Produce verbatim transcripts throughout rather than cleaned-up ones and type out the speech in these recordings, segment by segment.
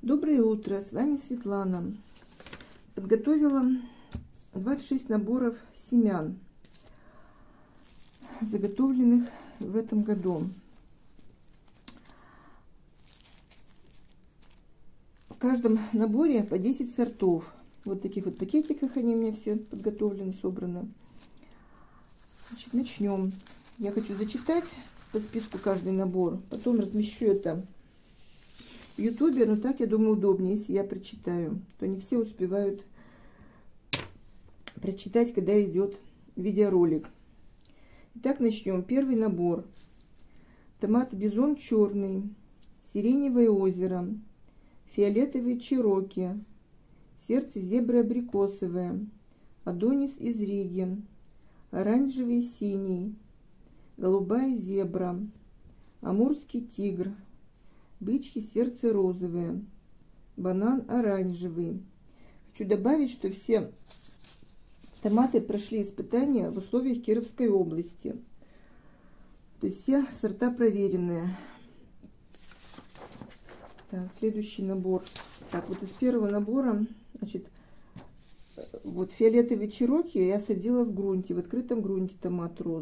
Доброе утро, с вами Светлана. Подготовила двадцать шесть наборов семян, заготовленных в этом году. В каждом наборе по десять сортов. Вот в таких вот пакетиках они у меня все подготовлены, собраны. Значит, начнем. Я хочу зачитать по списку каждый набор, потом размещу это в ютубе, но так, я думаю, удобнее, если я прочитаю. То не все успевают прочитать, когда идет видеоролик. Итак, начнем. Первый набор. Томат бизон черный, сиреневое озеро, фиолетовый чероки, сердце зебры абрикосовое, адонис из Риги, оранжевый синий, голубая зебра, амурский тигр, бычье сердце розовое, банан оранжевый. Хочу добавить, что все томаты прошли испытания в условиях Кировской области. То есть все сорта проверенные. Так, следующий набор. Так, вот из первого набора, значит, вот фиолетовый чероки я садила в грунте, в открытом грунте томат рос.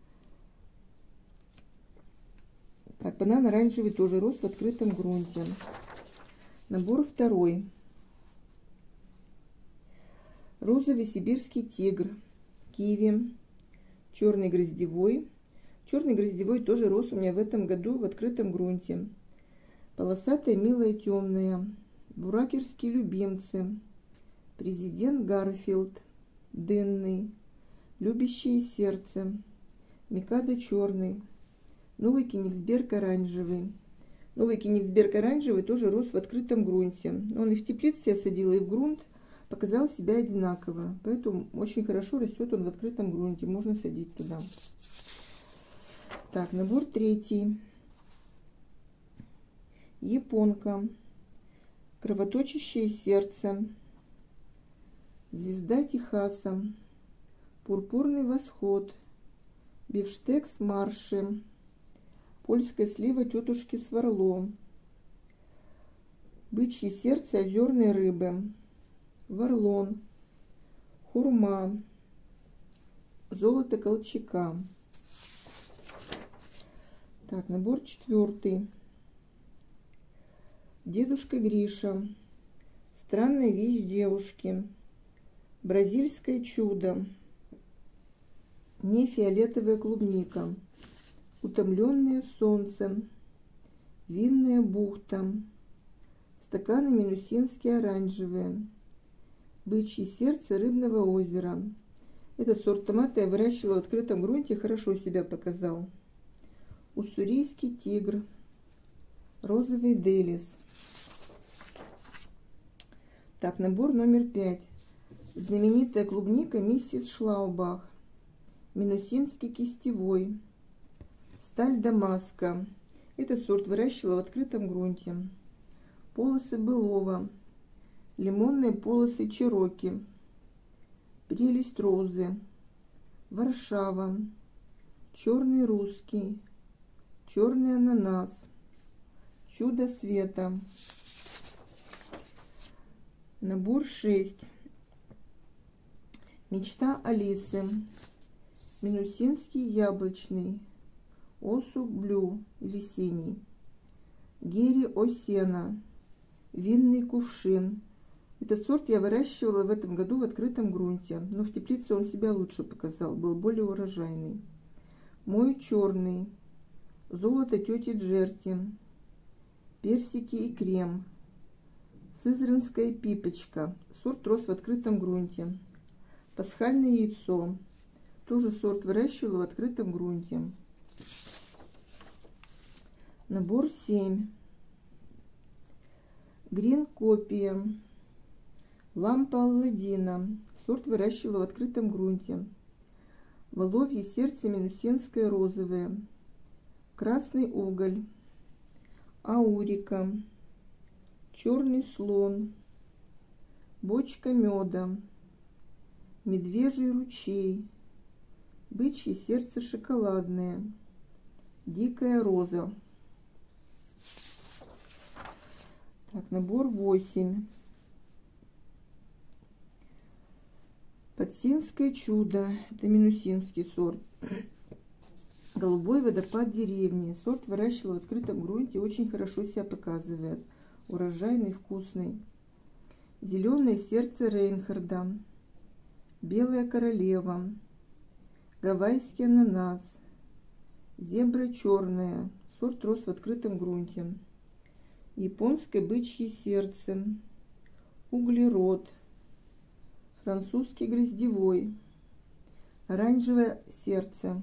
Так, банан оранжевый тоже рос в открытом грунте. Набор второй. Розовый сибирский тигр, киви, черный гроздевой. Черный гроздевой тоже рос у меня в этом году в открытом грунте. Полосатая милая темная, буракерские любимцы, президент Гарфилд, дынный, любящее сердце, микадо черный, новый кенигсберг оранжевый. Новый кенигсберг оранжевый тоже рос в открытом грунте. Он и в теплице я садила, и в грунт, показал себя одинаково. Поэтому очень хорошо растет он в открытом грунте. Можно садить туда. Так, набор третий. Японка, кровоточащее сердце, звезда Техаса, пурпурный восход, бифштекс марши, польская слива тетушки Сварло, бычье сердце озерной рыбы, варлон, хурма, золото колчака. Так, набор четвертый. Дедушка Гриша, странная вещь девушки, бразильское чудо, не фиолетовая клубника, утомленное солнцем, винная бухта, стаканы минусинские оранжевые, бычье сердце рыбного озера. Этот сорт томата я выращивала в открытом грунте, хорошо себя показал. Уссурийский тигр, розовый делис. Так, набор номер пять. Знаменитая клубника миссис Шлаубах, минусинский кистевой, сталь дамаска. Этот сорт выращивала в открытом грунте. Полосы былого, лимонные полосы чероки, прелесть розы, Варшава, черный русский, черный ананас, чудо света. Набор шесть. Мечта Алисы, минусинский яблочный, осу блю или синий, гери осена, винный кувшин. Этот сорт я выращивала в этом году в открытом грунте, но в теплице он себя лучше показал, был более урожайный. Мой черный, золото тети Джерти, персики и крем, сызранская пипочка. Сорт рос в открытом грунте. Пасхальное яйцо. Тоже сорт выращивала в открытом грунте. Набор семь. Грин копия. Лампа Алладина. Сорт выращивала в открытом грунте. Воловье сердце минусинское розовое. Красный уголь. Аурика. Черный слон, бочка меда, медвежий ручей, бычье сердце шоколадное, дикая роза. Так, набор восемь. Подсинское чудо. Это минусинский сорт. Голубой водопад деревни. Сорт выращивал в открытом грунте. Очень хорошо себя показывает. Урожайный, вкусный. Зеленое сердце Рейнхарда. Белая королева. Гавайский ананас. Зебра черная. Сорт рос в открытом грунте. Японское бычье сердце. Углерод. Французский гроздевой. Оранжевое сердце.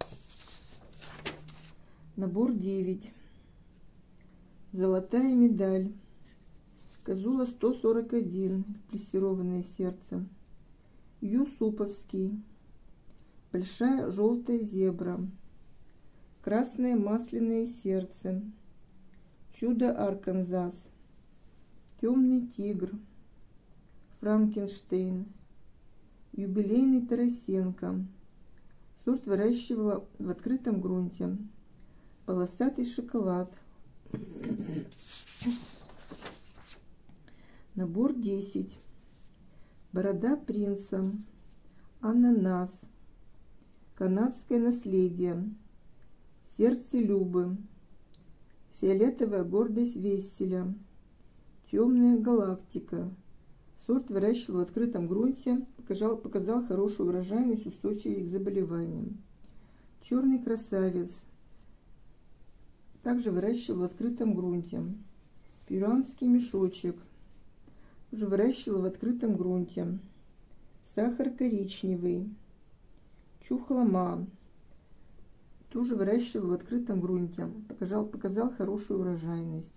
Набор девять. Золотая медаль. Козула сто сорок один. Плессированное сердце. Юсуповский. Большая желтая зебра. Красное масляное сердце. Чудо Арканзас. Темный тигр. Франкенштейн. Юбилейный Тарасенко. Сорт выращивала в открытом грунте. Полосатый шоколад. Набор десять. Борода принца. Ананас. Канадское наследие. Сердце Любы. Фиолетовая гордость Весселя. Темная галактика. Сорт выращивал в открытом грунте. Показал, показал хорошую урожайность, устойчивый к заболеваниям. Черный красавец. Также выращивал в открытом грунте. Перуанский мешочек. Уже выращивал в открытом грунте. Сахар коричневый. Чухлома. Тоже выращивал в открытом грунте. Показал, показал хорошую урожайность.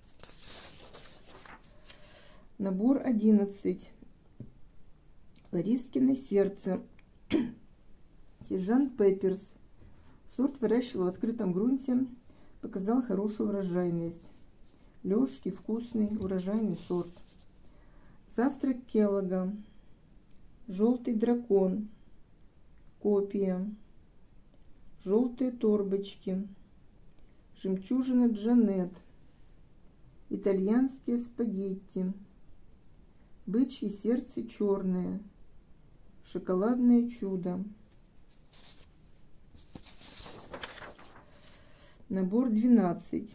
Набор одиннадцать. Ларискино сердце. Сержант Пепперс. Сорт выращивал в открытом грунте. Показал хорошую урожайность. Лёжкий, вкусный, урожайный сорт. Завтрак Келлога. Желтый дракон. Копия. Желтые торбочки. Жемчужина Джанет. Итальянские спагетти. Бычье сердце черное. Шоколадное чудо. Набор двенадцать.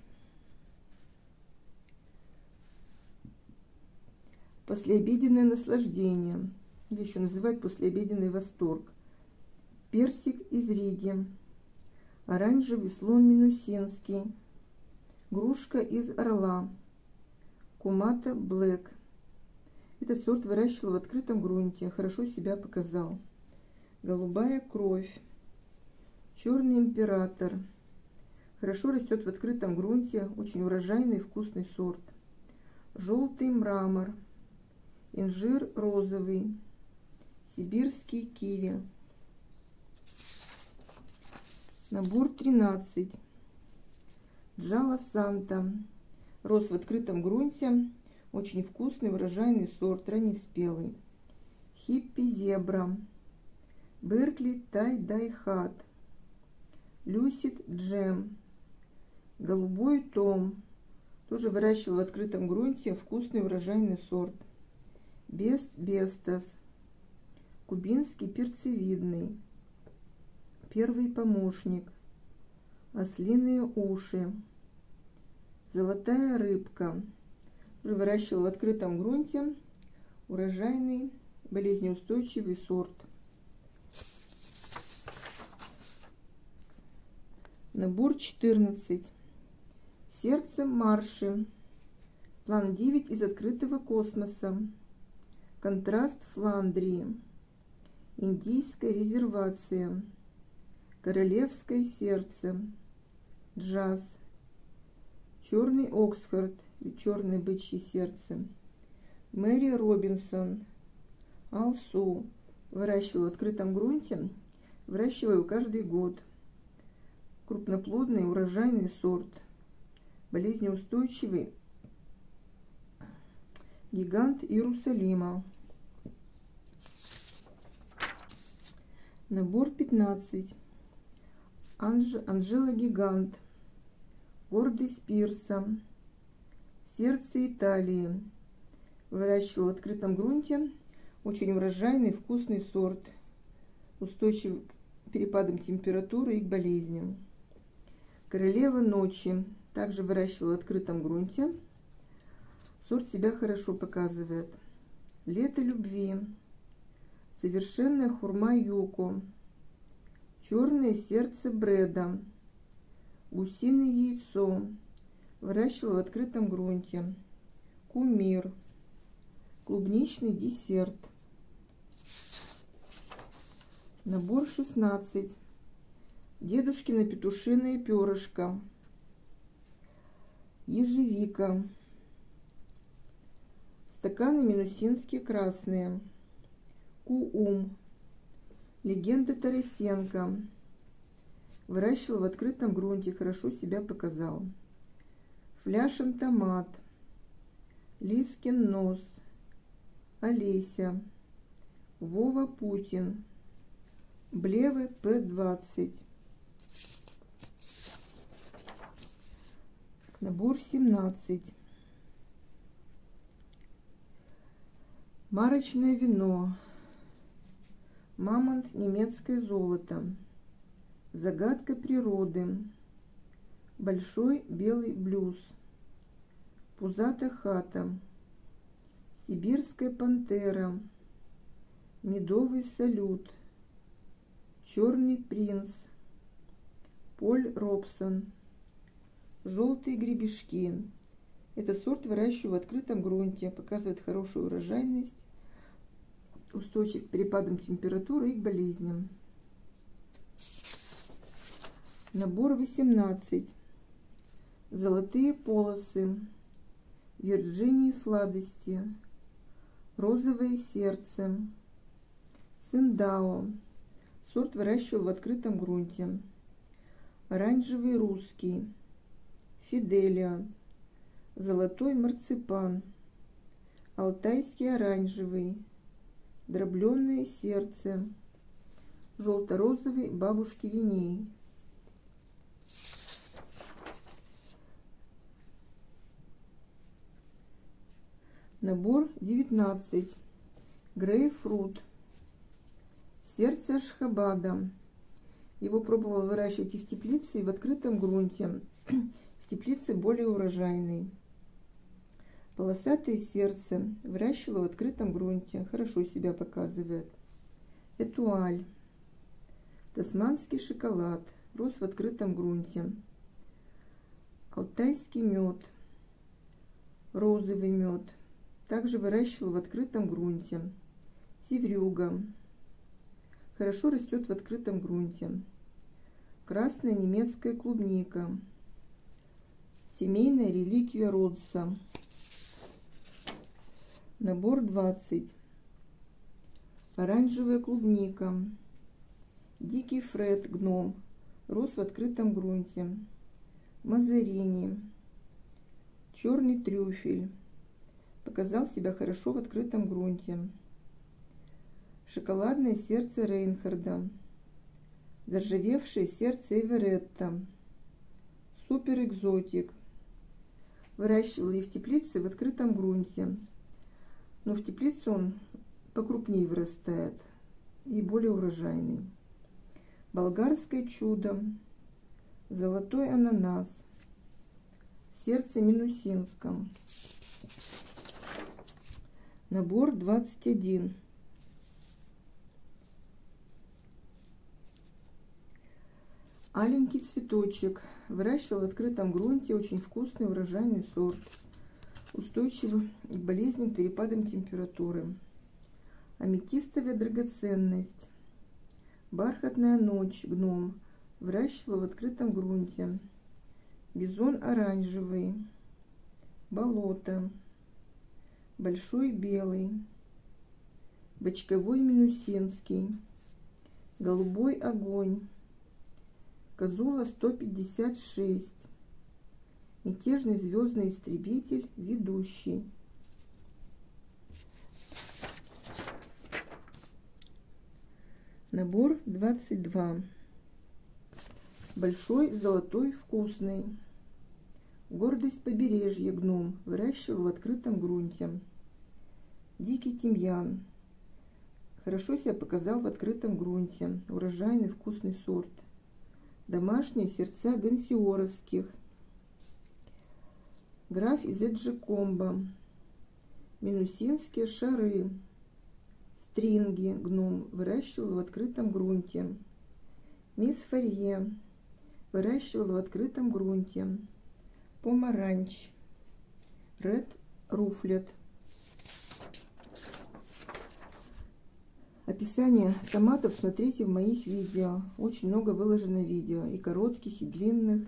Послеобеденное наслаждение. Или еще называют послеобеденный восторг. Персик из Риги. Оранжевый слон минусинский. Грушка из Орла. Кумата Блэк. Этот сорт выращивал в открытом грунте. Хорошо себя показал. Голубая кровь. Черный император. Хорошо растет в открытом грунте. Очень урожайный и вкусный сорт. Желтый мрамор. Инжир розовый. Сибирский киви. Набор тринадцать. Джала Санта. Рос в открытом грунте. Очень вкусный, урожайный сорт, раннеспелый. Хиппи зебра. Беркли тай дай хат. Люсид джем. Голубой том. Тоже выращивал в открытом грунте. Вкусный, урожайный сорт. Бест бестас. Кубинский перцевидный. Первый помощник. Ослиные уши. Золотая рыбка. Уже выращивал в открытом грунте. Урожайный, болезнеустойчивый сорт. Набор четырнадцать. Сердце марши. План девять из открытого космоса. Контраст Фландрии. Индийская резервация. Королевское сердце. Джаз. Черный Оксфорд. Черное бычье сердце. Мэри Робинсон. Алсу. Выращиваю в открытом грунте. Выращиваю каждый год. Крупноплодный урожайный сорт. Болезнеустойчивый. Гигант Иерусалима. Набор пятнадцать. Анж... Анжела Гигант. Гордость Пирса. Сердце Италии. Выращивал в открытом грунте. Очень урожайный, вкусный сорт. Устойчив к перепадам температуры и к болезням. Королева ночи. Также выращивал в открытом грунте. Сорт себя хорошо показывает. Лето любви. Совершенная хурма Юко. Черное сердце Бреда. Гусиное яйцо. Выращивал в открытом грунте. Кумир. Клубничный десерт. Набор шестнадцать. Дедушкино петушиное перышко. Ежевика. Стаканы минусинские красные. Куум. Легенда Тарасенко. Выращивал в открытом грунте, хорошо себя показал. Фляшин томат. Лискин нос. Олеся. Вова Путин. Блевы П двадцать. Набор семнадцать. Марочное вино. Мамонт немецкое золото. Загадка природы. Большой белый блюз. Пузатая хата. Сибирская пантера. Медовый салют. Черный принц. Поль Робсон. Желтые гребешки. Этот сорт выращиваю в открытом грунте. Показывает хорошую урожайность. Устойчив к перепадам температуры и к болезням. Набор восемнадцать. Золотые полосы. Вирджинии сладости. Розовое сердце. Циндао. Сорт выращивал в открытом грунте. Оранжевый русский. Фиделия. Золотой марципан. Алтайский оранжевый. Дробленое сердце. Желто-розовый бабушки Виней. Набор девятнадцать. Грейпфрут. Сердце Ашхабада. Его пробовал выращивать и в теплице, и в открытом грунте. В теплице более урожайный. Полосатое сердце. Выращивала в открытом грунте. Хорошо себя показывает. Этуаль. Тасманский шоколад. Рос в открытом грунте. Алтайский мед. Розовый мед. Также выращивала в открытом грунте. Севрюга. Хорошо растет в открытом грунте. Красная немецкая клубника. Семейная реликвия Родса. Набор двадцать. Оранжевая клубника. Дикий Фред гном. Рос в открытом грунте. Мазарини. Черный трюфель. Показал себя хорошо в открытом грунте. Шоколадное сердце Рейнхарда. Заржавевшее сердце Эверетта. Супер экзотик. Выращивала и в теплице, и в открытом грунте. Но в теплице он покрупнее вырастает и более урожайный. Болгарское чудо. Золотой ананас. Сердце Минусинском. Набор двадцать один. Аленький цветочек. Выращивал в открытом грунте. Очень вкусный урожайный сорт. Устойчивый к болезням, перепадам температуры. Аметистовая драгоценность. Бархатная ночь. Гном. Выращивал в открытом грунте. Бизон оранжевый. Болото. Большой белый. Бочковой минусинский. Голубой огонь. Козула сто пятьдесят шесть. Мятежный звездный истребитель. Ведущий. Набор двадцать два. Большой золотой вкусный. Гордость побережья гном. Выращивал в открытом грунте. Дикий тимьян. Хорошо себя показал в открытом грунте. Урожайный вкусный сорт. Домашние сердца гансиоровских. Граф из Эджекомба. Минусинские шары. Стринги гном. Выращивал в открытом грунте. Мисс Фарье. Выращивал в открытом грунте. Помаранч. Ред Руфлет. Описание томатов смотрите в моих видео. Очень много выложено видео. И коротких, и длинных.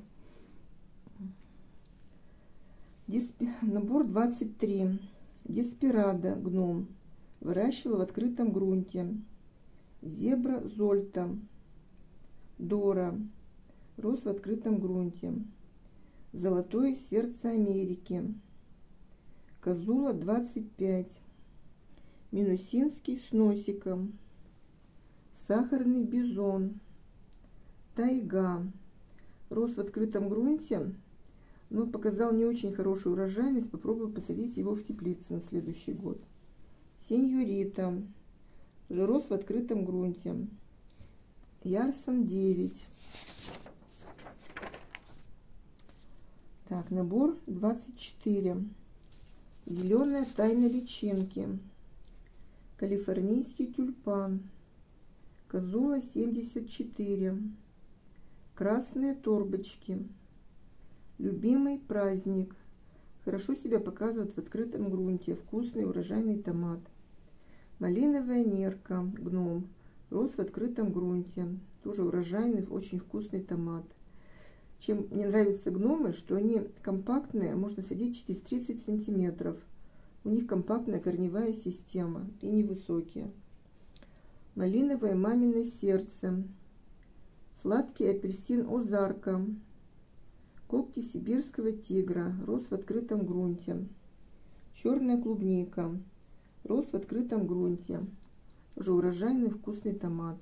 Диспи... Набор двадцать три. Деспирадо гном. Выращивал в открытом грунте. Зебра Зольта. Дора. Рос в открытом грунте. Золотое сердце Америки. Козула двадцать пять. Минусинский с носиком. Сахарный бизон. Тайга. Рос в открытом грунте, но показал не очень хорошую урожайность. Попробую посадить его в теплице на следующий год. Сеньорита. Уже рос в открытом грунте. Ярсон девять. Так, набор двадцать четыре. Зеленая тайна личинки. Калифорнийский тюльпан. Козула семьдесят четыре. Красные торбочки. Любимый праздник. Хорошо себя показывает в открытом грунте. Вкусный урожайный томат. Малиновая нерка. Гном. Рос в открытом грунте. Тоже урожайный, очень вкусный томат. Чем мне нравятся гномы, что они компактные, можно садить через тридцать сантиметров. У них компактная корневая система и невысокие. Малиновое мамино сердце. Сладкий апельсин Озарка. Когти сибирского тигра. Рос в открытом грунте. Черная клубника. Рос в открытом грунте. Уже урожайный вкусный томат.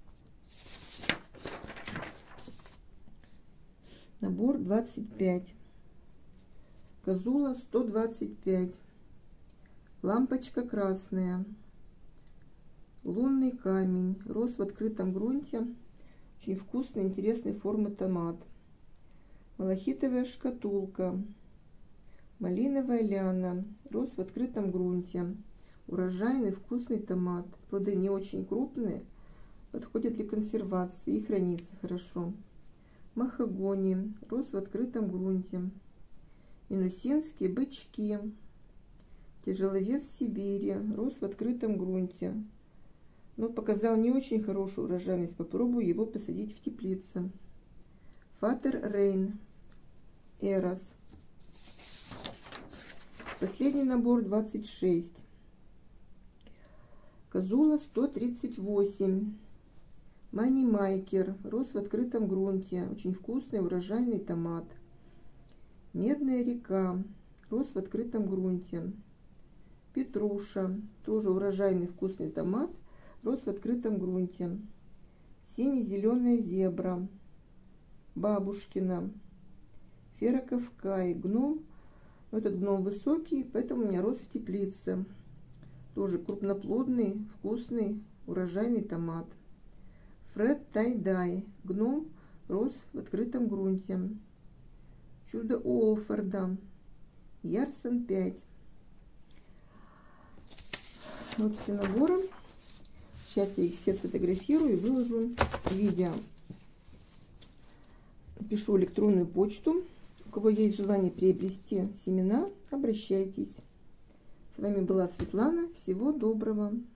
Набор двадцать пять. Козула сто двадцать пять. Лампочка красная. Лунный камень. Рос в открытом грунте. Очень вкусный, интересной формы томат. Малахитовая шкатулка. Малиновая ляна. Рос в открытом грунте. Урожайный вкусный томат. Плоды не очень крупные. Подходят для консервации и хранится хорошо. Махагони. Рос в открытом грунте. Минусинские бычки. Тяжеловес Сибири. Рос в открытом грунте. Но показал не очень хорошую урожайность. Попробую его посадить в теплице. Фатер Рейн. Эрос. Последний набор двадцать шесть. Козула сто тридцать восемь. Манимайкер. Рос в открытом грунте. Очень вкусный урожайный томат. Медная река. Рос в открытом грунте. Петруша. Тоже урожайный вкусный томат. Рос в открытом грунте. Сине-зеленая зебра. Бабушкина. Ферокавкай. Гном. Но этот гном высокий, поэтому у меня рос в теплице. Тоже крупноплодный, вкусный, урожайный томат. Фред Тайдай. Гном. Рос в открытом грунте. Чудо Уолфорда. Ярсон пять. Вот все наборы. Сейчас я их все сфотографирую и выложу видео. Напишу электронную почту. У кого есть желание приобрести семена, обращайтесь. С вами была Светлана. Всего доброго.